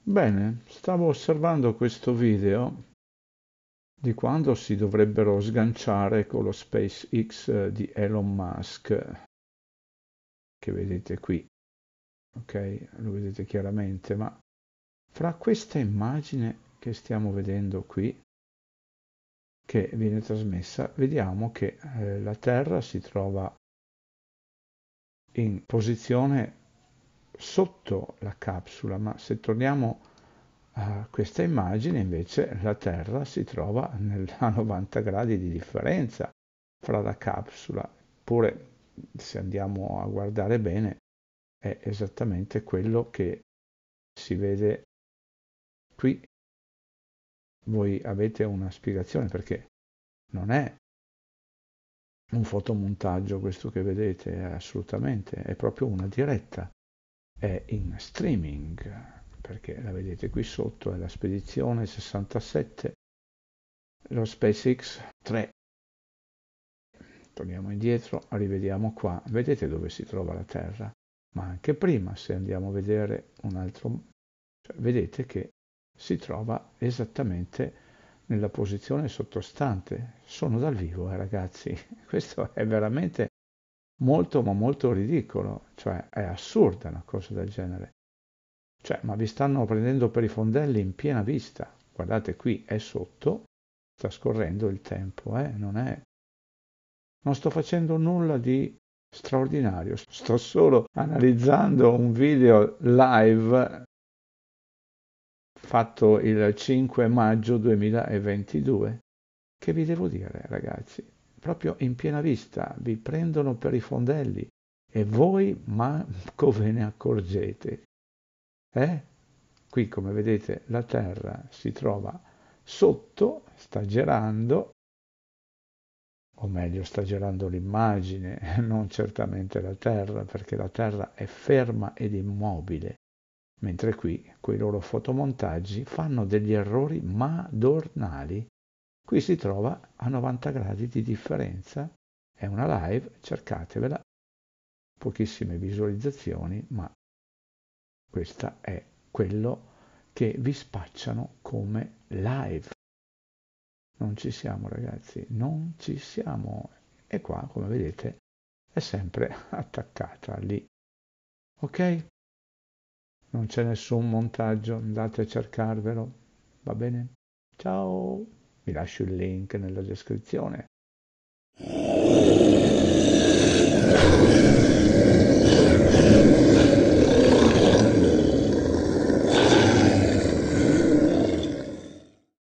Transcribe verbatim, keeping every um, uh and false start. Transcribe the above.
Bene, stavo osservando questo video di quando si dovrebbero sganciare con lo SpaceX eh, di Elon Musk, che vedete qui, ok? Lo vedete chiaramente, ma fra questa immagine che stiamo vedendo qui, che viene trasmessa, vediamo che eh, la Terra si trova in posizione sotto la capsula, ma se torniamo a questa immagine invece la Terra si trova nel- a novanta gradi di differenza fra la capsula, eppure se andiamo a guardare bene è esattamente quello che si vede qui. Voi avete una spiegazione perché non è un fotomontaggio questo che vedete, assolutamente, è proprio una diretta, è in streaming, perché la vedete qui sotto, è la spedizione sessantasette, lo SpaceX tre. Torniamo indietro, rivediamo qua, vedete dove si trova la Terra, ma anche prima, se andiamo a vedere un altro, cioè, vedete che si trova esattamente nella posizione sottostante. Sono dal vivo, eh, ragazzi, questo è veramente molto ma molto ridicolo, cioè è assurda una cosa del genere. Cioè, ma vi stanno prendendo per i fondelli in piena vista. Guardate qui, è sotto, sta scorrendo il tempo, eh? Non è non sto facendo nulla di straordinario, sto solo analizzando un video live fatto il cinque maggio duemilaventidue. Che vi devo dire, ragazzi? Proprio in piena vista, vi prendono per i fondelli e voi manco ve ne accorgete. Eh? Qui, come vedete, la Terra si trova sotto, sta girando, o meglio sta girando l'immagine, non certamente la Terra, perché la Terra è ferma ed immobile, mentre qui quei loro fotomontaggi fanno degli errori madornali. Qui si trova a novanta gradi di differenza, è una live, cercatevela, pochissime visualizzazioni, ma questa è quello che vi spacciano come live. Non ci siamo ragazzi, non ci siamo. E qua, come vedete, è sempre attaccata lì. Ok? Non c'è nessun montaggio, andate a cercarvelo. Va bene? Ciao! Vi lascio il link nella descrizione.